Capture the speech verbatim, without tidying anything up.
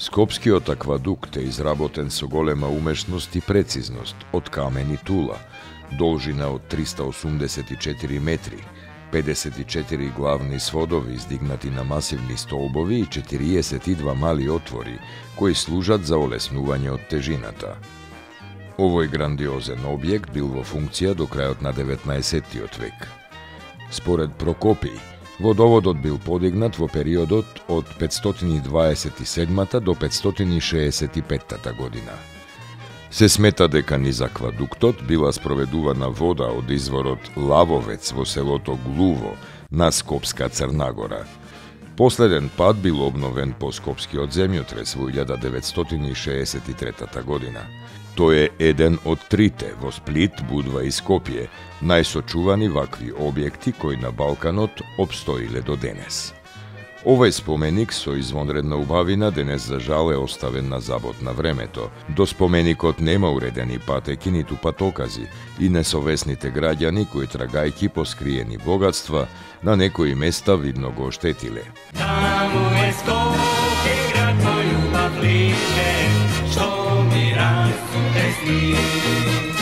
Скопскиот аквадукт е изработен со голема умешност и прецизност од камен и тула, должина од триста осумдесет и четири метри, педесет и четири главни сводови издигнати на масивни столбови и четириесет и два мали отвори, кои служат за олеснување од тежината. Овој грандиозен објект бил во функција до крајот на деветнаесеттиот век. Според Прокопиј, водоводот бил подигнат во периодот од петстотини дваесет и седмата до петстотини шеесет и петта година. Се смета дека низ аквадуктот била спроведувана вода од изворот Лавовец во селото Глуво на Скопска Црнагора. Последен пат бил обновен по Скопскиот земјотрес во илјада деветстотини шеесет и трета година. Тој е еден од трите во Сплит, Будва и Скопје, најсочувани вакви објекти кои на Балканот обстоиле до денес. Овој споменик со извонредна убавина денес за жал е оставен на забот на времето. До споменикот нема уредени патеки ниту патокази и несовесните граѓани кои трагајќи по скриени богатства на некои места видно го оштетиле. Таму е Скопје, град мој убав лише, што ми расте сни.